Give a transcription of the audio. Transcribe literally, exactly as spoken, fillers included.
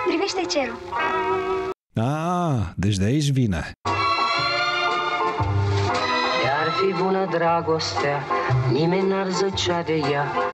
Privește cerul. Ah, deci de aici vine. De-ar fi bună dragostea, nimeni n-ar zăcea de ea.